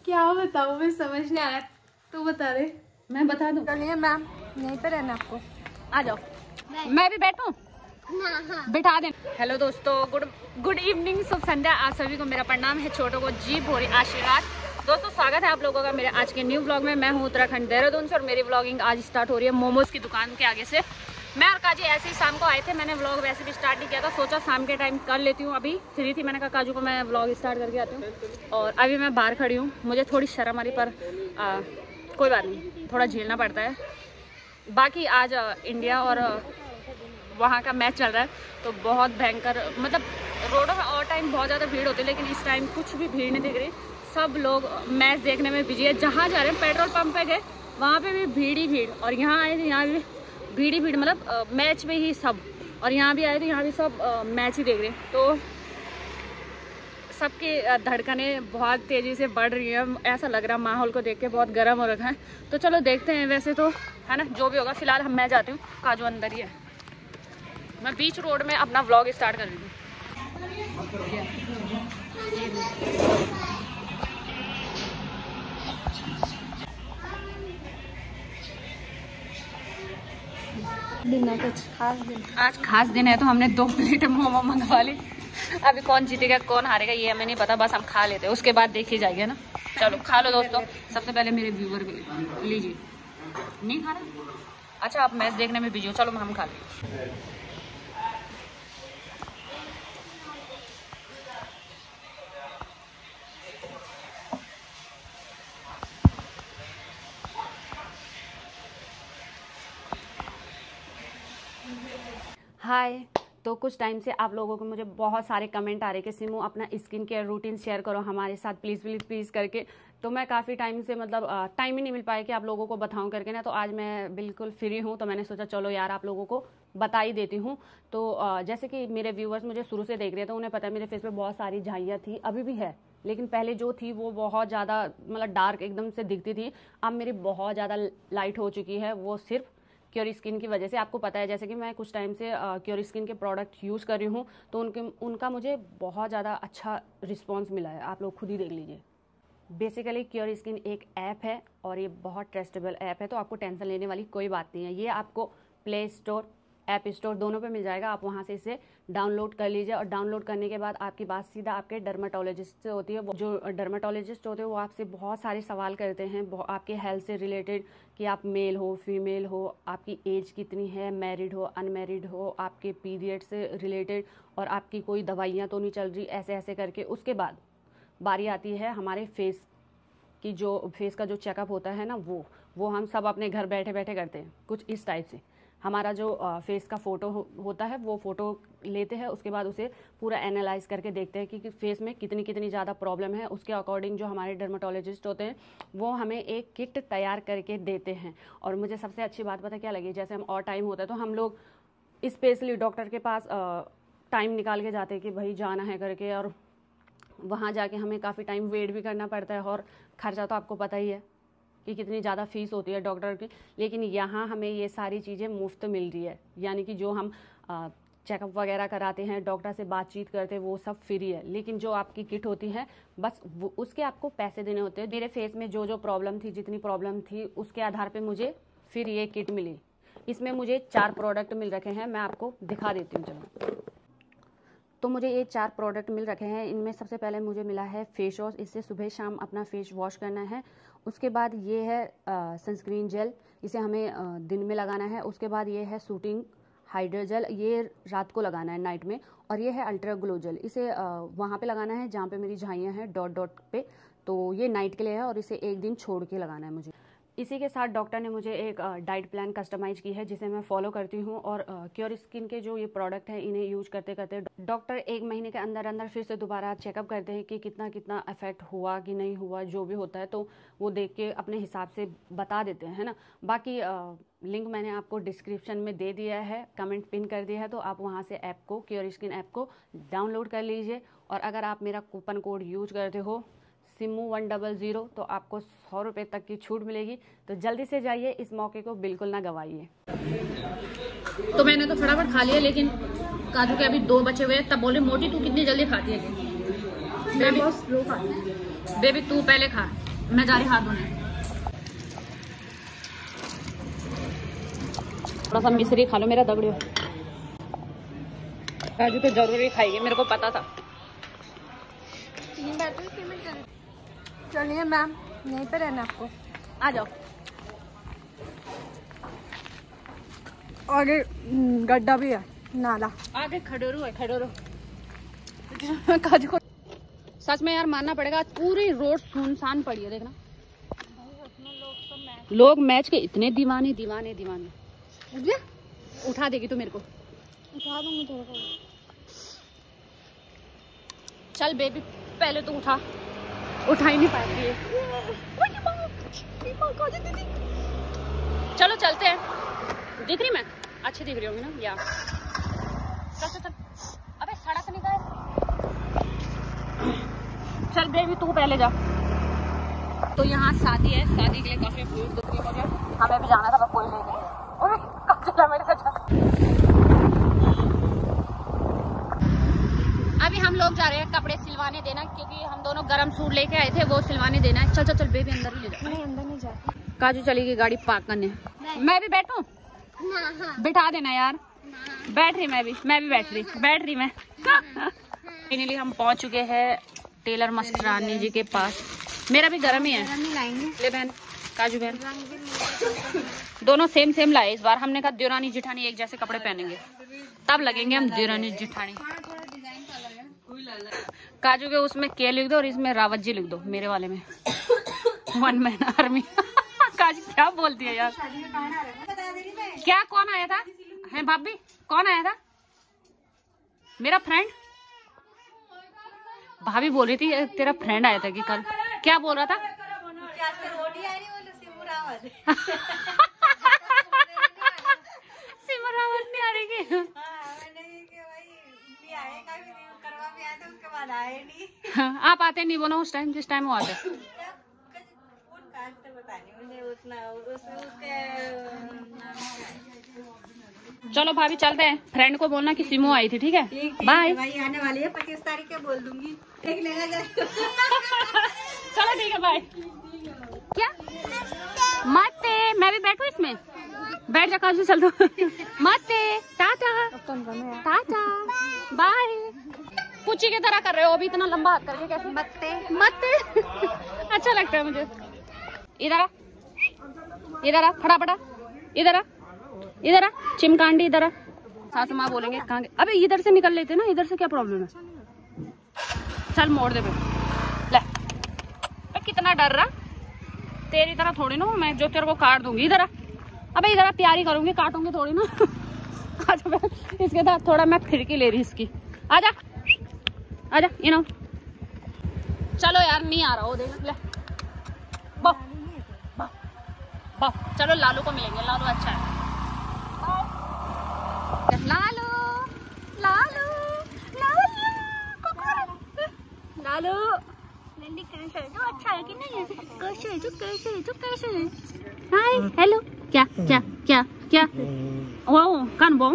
क्या बताऊँ, मैं समझ नहीं आ रहा, तू बता दे। मैं बता दूं? चलिए मैम, यहीं पे रहना आपको। आ जाओ, मैं भी बैठूं? बिठा दे। हेलो दोस्तों, गुड इवनिंग, शुभ संध्या। आप सभी को मेरा प्रणाम है, छोटों को जी भोरी आशीर्वाद। दोस्तों स्वागत है आप लोगों का मेरे आज के न्यू व्लॉग में। मैं हूं उत्तराखंड देहरादून से और मेरी व्लॉगिंग आज स्टार्ट हो रही है मोमोज की दुकान के आगे से। मैं और काजी ऐसे ही शाम को आए थे, मैंने व्लॉग वैसे भी स्टार्ट नहीं किया था, सोचा शाम के टाइम कर लेती हूँ। अभी फ्री थी, मैंने कहा काजू को मैं व्लॉग स्टार्ट करके आती हूँ। और अभी मैं बाहर खड़ी हूँ, मुझे थोड़ी शर्म आ रही, पर कोई बात नहीं, थोड़ा झेलना पड़ता है। बाकी आज इंडिया और वहाँ का मैच चल रहा है, तो बहुत भयंकर, मतलब रोडों में और टाइम बहुत ज़्यादा भीड़ होती है, लेकिन इस टाइम कुछ भी भीड़ नहीं दिख रही। सब लोग मैच देखने में बिजी है। जहाँ जा रहे हैं, पेट्रोल पंप पे गए, वहाँ पे भी भीड़ ही भीड़, और यहाँ आए थे, यहाँ भी भीड़ ही भीड़, मतलब मैच में ही सब। और यहाँ भी आए थे, यहाँ भी सब मैच ही देख रहे हैं। तो सबकी धड़कनें बहुत तेज़ी से बढ़ रही है, ऐसा लग रहा है माहौल को देख के बहुत गर्म हो रखा है। तो चलो देखते हैं, वैसे तो है ना, जो भी होगा। फिलहाल मैं जाती हूँ, काजू अंदर ही है, मैं बीच रोड में अपना व्लॉग स्टार्ट कर रही हूँ। आज खास दिन है, तो हमने 2 प्लेट मोमो मंगवा ली। अभी कौन जीतेगा कौन हारेगा ये हमें नहीं पता, बस हम खा लेते हैं, उसके बाद देखी जाएगी ना। चलो खा लो दोस्तों। सबसे पहले मेरे व्यूवर को लीजिए। नहीं खा रहे? अच्छा, आप मैच देखने में बिजी हो, चलो हम खा लें। हाय, तो कुछ टाइम से आप लोगों को मुझे बहुत सारे कमेंट आ रहे कि सिमू अपना स्किन केयर रूटीन शेयर करो हमारे साथ प्लीज़ प्लीज़ प्लीज़ करके। तो मैं काफ़ी टाइम से, मतलब टाइम ही नहीं मिल पाया कि आप लोगों को बताऊं करके ना। तो आज मैं बिल्कुल फ्री हूं, तो मैंने सोचा चलो यार आप लोगों को बता ही देती हूँ। तो जैसे कि मेरे व्यूवर्स मुझे शुरू से देख रहे थे, उन्हें पता है मेरे फेस पे बहुत सारी झाइयाँ थी, अभी भी है, लेकिन पहले जो थी वो बहुत ज़्यादा, मतलब डार्क एकदम से दिखती थी। अब मेरी बहुत ज़्यादा लाइट हो चुकी है, वो सिर्फ क्योर स्किन की वजह से। आपको पता है जैसे कि मैं कुछ टाइम से क्योर स्किन के प्रोडक्ट यूज़ कर रही हूँ, तो उनका मुझे बहुत ज़्यादा अच्छा रिस्पांस मिला है, आप लोग खुद ही देख लीजिए। बेसिकली क्योर स्किन एक ऐप है और ये बहुत ट्रस्टेबल ऐप है, तो आपको टेंशन लेने वाली कोई बात नहीं है। ये आपको प्ले स्टोर, ऐप स्टोर दोनों पे मिल जाएगा। आप वहाँ से इसे डाउनलोड कर लीजिए, और डाउनलोड करने के बाद आपकी बात सीधा आपके डर्माटोलॉजिस्ट से होती है। जो डर्माटोलॉजिस्ट होते हैं वो आपसे बहुत सारे सवाल करते हैं आपके हेल्थ से रिलेटेड, कि आप मेल हो फीमेल हो, आपकी एज कितनी है, मैरिड हो अनमैरिड हो, आपके पीरियड से रिलेटेड, और आपकी कोई दवाइयाँ तो नहीं चल रही, ऐसे ऐसे करके। उसके बाद बारी आती है हमारे फेस की, जो फेस का जो चेकअप होता है ना, वो हम सब अपने घर बैठे बैठे करते हैं, कुछ इस टाइप से। हमारा जो फेस का फ़ोटो होता है वो फ़ोटो लेते हैं, उसके बाद उसे पूरा एनालाइज करके देखते हैं कि फेस में कितनी ज़्यादा प्रॉब्लम है। उसके अकॉर्डिंग जो हमारे डर्माटोलॉजिस्ट होते हैं वो हमें एक किट तैयार करके देते हैं। और मुझे सबसे अच्छी बात पता क्या लगी, जैसे हम और टाइम होता है तो हम लोग स्पेशली डॉक्टर के पास टाइम निकाल के जाते हैं कि भाई जाना है करके, और वहाँ जाके हमें काफ़ी टाइम वेट भी करना पड़ता है, और खर्चा तो आपको पता ही है कि कितनी ज़्यादा फीस होती है डॉक्टर की। लेकिन यहाँ हमें ये सारी चीज़ें मुफ्त मिल रही है, यानी कि जो हम चेकअप वगैरह कराते हैं, डॉक्टर से बातचीत करते हैं, वो सब फ्री है। लेकिन जो आपकी किट होती है बस उसके आपको पैसे देने होते हैं। मेरे फेस में जो प्रॉब्लम थी, जितनी प्रॉब्लम थी, उसके आधार पर मुझे फिर ये किट मिली। इसमें मुझे 4 प्रोडक्ट मिल रखे हैं, मैं आपको दिखा देती हूँ। चलो, तो मुझे ये 4 प्रोडक्ट मिल रखे हैं। इनमें सबसे पहले मुझे मिला है फेस वॉश, इससे सुबह शाम अपना फेस वॉश करना है। उसके बाद ये है सनस्क्रीन जेल, इसे हमें दिन में लगाना है। उसके बाद ये है सूटिंग हाइड्रा जेल, ये रात को लगाना है नाइट में। और ये है अल्ट्रा ग्लो जेल, इसे वहाँ पे लगाना है जहाँ पे मेरी झाइयाँ हैं, डॉट डॉट पे। तो ये नाइट के लिए है और इसे एक दिन छोड़ के लगाना है मुझे। इसी के साथ डॉक्टर ने मुझे एक डाइट प्लान कस्टमाइज की है, जिसे मैं फॉलो करती हूँ। और क्योर स्किन के जो ये प्रोडक्ट हैं, इन्हें यूज करते करते डॉक्टर 1 महीने के अंदर अंदर फिर से दोबारा चेकअप करते हैं कि कितना इफेक्ट हुआ कि नहीं हुआ, जो भी होता है तो वो देख के अपने हिसाब से बता देते हैं, है ना। बाकी लिंक मैंने आपको डिस्क्रिप्शन में दे दिया है, कमेंट पिन कर दिया है, तो आप वहाँ से ऐप को, क्योर स्किन ऐप को डाउनलोड कर लीजिए। और अगर आप मेरा कूपन कोड यूज करते हो SIMU100, तो आपको 100 रुपये तक की छूट मिलेगी। तो जल्दी से जाइए, इस मौके को बिल्कुल ना गवाइए। तो मैंने तो फटाफट खा लिया, लेकिन काजू के अभी 2 बचे हुए हैं। तब बोले मोटी तू कितनी जल्दी खाती है? मैं बहुत स्लो खाती हूँ। बेबी तू पहले खा, मैं जा रही हाथ धोने। थोड़ा सा मिश्री खा लो मेरा दगड़ियो। काजू तो जरूरी खाएगी, मेरे को पता था। चलिए मैम, यहीं पे रहना आपको। आ जाओ। आगे गड्ढा भी है, नाला। आगे खडोरू है, खडोरू। काजू को सच में यार मानना पड़ेगा, आज पूरी रोड सुनसान पड़ी है। देखना लोग मैच के इतने दीवाने दीवाने दीवाने। उठा देगी तू मेरे को? उठा दूंगी थोड़ा सा। चल बेबी पहले तो उठा ही नहीं पाएगी ये। चलो चलते हैं। दिख रही मैं? अच्छी दिख रही होंगी ना यार। चल चल चल। अबे सड़क निकाल। चल बेबी तू पहले जा। तो यहाँ शादी है, शादी के लिए काफी भीड़ दिख रही है मुझे। हमें भी जाना था पर कोई नहीं गया। अभी हम लोग जा रहे हैं कपड़े सिलवाने देना, क्योंकि हम दोनों गरम सूट लेके आए थे, वो सिलवाने देना है। चल चल चल बेबी अंदर ही ले जा। नहीं अंदर नहीं जाती। काजू चलेगी गाड़ी पार्क करने। मैं भी बैठूं? बिठा देना यार। बैठ रही मैं भी बैठ रही मैं। फाइनली हम पहुंच चुके हैं टेलर मास्टर रानी जी के पास। मेरा भी गरम ही है। ले बहन, काजू बहन दोनों सेम लाए इस बार। हमने कहा देवरानी जिठानी एक जैसे कपड़े पहनेंगे, तब लगेंगे हम देवरानी जिठानी। काजू के उसमें के लिख दो और इसमें रावत जी लिख दो, मेरे वाले में 1 मैन आर्मी। काजू क्या बोलती है यार? क्या कौन आया था? है भाभी कौन आया था? मेरा फ्रेंड। भाभी बोल रही थी तेरा फ्रेंड आया था कि कल। क्या बोल रहा था? सिमरावत नहीं आ रही कि आप आते नहीं बोलो उस टाइम, जिस टाइम वो आते। चलो भाभी चलते हैं। फ्रेंड को बोलना कि सिमो आई थी, ठीक है? बाय। आने वाली है 25 तारीख के, बोल दूंगी। देख लेगा। चलो ठीक है बाय। क्या मत मैं भी बैठू इसमें? बैठ जा काजू, चल दो। मत टाटा टाटा बाय। पूछी की तरह कर रहे हो अभी इतना लंबा हाथ करके कैसे? मत अच्छा लगता है मुझे। इधर आ फटाफटा। इधर आ चिमकांडी, इधर आ। सासू माँ बोलेंगे कहाँ गए? अबे इधर से निकल लेते ना, इधर से क्या प्रॉब्लम है? चल मोड़ दे ले। कितना डर रहा? तेरी तरह थोड़ी ना मैं जो तेरे को काट दूंगी। इधर आ। अबे इधर आ, प्यारी करूंगी, काटूंगी थोड़ी ना। इसके साथ थोड़ा मैं फिरकी ले रही इसकी। आजा इनो। चलो यार नहीं आ रहा हो, देख ले। चलो लालू को मिलेंगे, लालू अच्छा है। लालू लालू लालू अच्छा है कि नहीं? कैसे है? Hi hello. क्या वो कौन बो?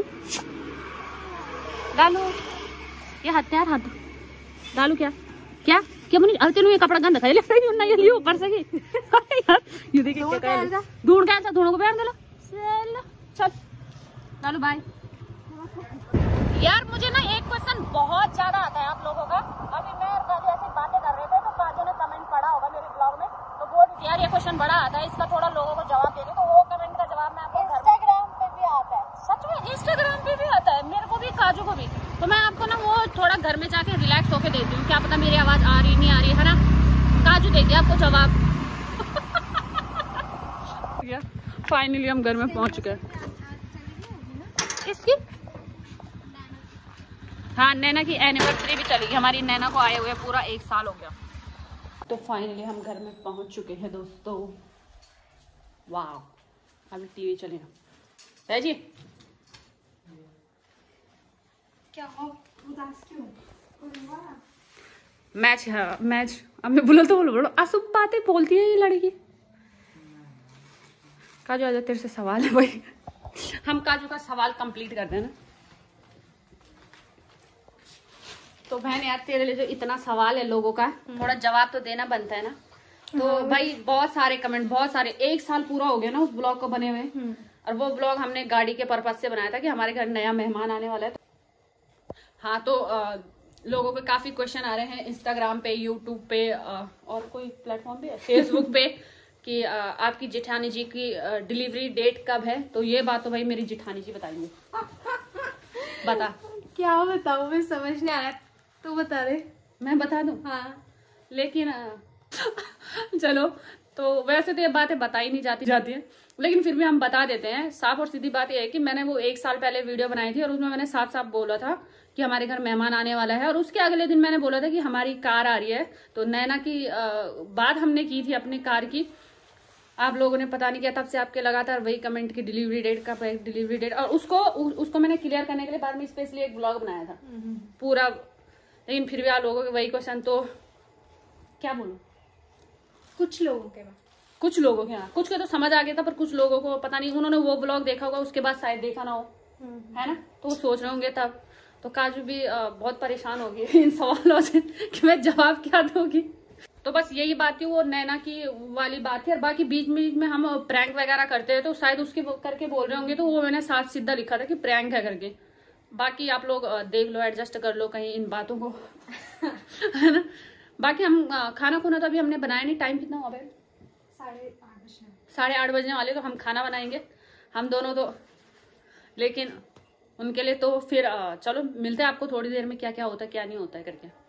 लालू ये हत्यार हाथ लालू क्या बनी? अब तेनू ये कपड़ा गंदा खाई ना ये ऊपर से यार ये देखिए ढूंढ के आया ढूंढ को बैठ दे लो। चल लालू बाय। यार मुझे ना एक क्वेश्चन बहुत ज्यादा आता है आप लोगों का। अभी मैं और काजू ऐसे बातें कर रहे थे तो काजू ने कमेंट पढ़ा होगा मेरे ब्लॉग में, तो बोल रही यार ये क्वेश्चन बड़ा आता है, इसका थोड़ा लोगों को जवाब दे दो। तो वो कमेंट का जवाब मैं आपको इंस्टाग्राम पे भी आता है। सच में इंस्टाग्राम पे भी आता है, मेरे को भी काजू को भी। तो मैं आपको ना वो थोड़ा घर में जाके रिलैक्स होके देती हूँ, क्या पता मेरी आवाज आ रही नहीं आ रही है ना। काजू देगी आपको जवाब। फाइनली हम घर में पहुंच चुके हैं। किसकी? हाँ नैना की एनिवर्सरी भी चली गई हमारी। नैना को आए हुए पूरा 1 साल हो गया। तो फाइनली हम घर में पहुंच चुके हैं दोस्तों। वाह अभी टीवी चलेगा। है जी क्या हो उदास क्यों? मैच है मैच। अब मैं बोलो अशुभ बातें बोलती है ये लड़की। काजू आजा तेरे से सवाल है भाई। हम काजू का सवाल कंप्लीट कर देना। तो बहन यार तेरे लिए जो इतना सवाल है लोगों का, थोड़ा जवाब तो देना बनता है ना। तो भाई बहुत सारे कमेंट, बहुत सारे, 1 साल पूरा हो गया ना उस ब्लॉग को बने हुए। और वो ब्लॉग हमने गाड़ी के पर्पज से बनाया था कि हमारे घर नया मेहमान आने वाला है। हाँ, तो लोगों के काफी क्वेश्चन आ रहे हैं इंस्टाग्राम पे, यूट्यूब पे और कोई प्लेटफॉर्म पे, फेसबुक पे कि आपकी जेठानी जी की डिलीवरी डेट कब है। तो ये बात तो भाई मेरी जेठानी जी बताएंगे। बता। क्या बताऊं, मैं समझ नहीं आ रहा, तू बता दे। मैं बता दूं? हाँ। लेकिन चलो, तो वैसे तो ये बातें बताई नहीं जाती है, लेकिन फिर भी हम बता देते हैं। साफ और सीधी बात यह है कि मैंने वो 1 साल पहले वीडियो बनाई थी और उसमें मैंने साफ साफ बोला था कि हमारे घर मेहमान आने वाला है। और उसके अगले दिन मैंने बोला था कि हमारी कार आ रही है। तो नैना की बात हमने की थी अपनी कार की। आप लोगों ने पता नहीं क्या, तब से आपके लगातार वही कमेंट की डिलीवरी डेट कब है, डिलीवरी डेट। और उसको मैंने क्लियर करने के लिए बाद में स्पेशली एक ब्लॉग बनाया था पूरा। लेकिन फिर भी आप लोगों के वही क्वेश्चन, तो क्या बोलूं, कुछ लोगों के कुछ के तो समझ आ गया था, पर कुछ लोगों को पता नहीं, उन्होंने वो ब्लॉग देखा होगा उसके बाद शायद देखा ना हो, है ना, तो वो सोच रहे होंगे तब। तो काजू भी बहुत परेशान होगी इन सवालों से कि मैं जवाब क्या दूंगी। तो बस यही बात थी, वो नैना की वाली बात थी। और बाकी बीच में हम प्रैंक वगैरह करते हैं तो शायद उसकी करके बोल रहे होंगे, तो वो मैंने साफ सीधा लिखा था कि प्रैंक है करके। बाकी आप लोग देख लो, एडजस्ट कर लो कहीं इन बातों को है ना। बाकी हम खाना खुना तो अभी हमने बनाया नहीं। टाइम कितना हुआ भाई? 8:30 बजने वाले। तो हम खाना बनाएंगे हम दोनों तो, लेकिन उनके लिए तो फिर चलो मिलते हैं आपको थोड़ी देर में, क्या क्या होता है क्या नहीं होता है करके।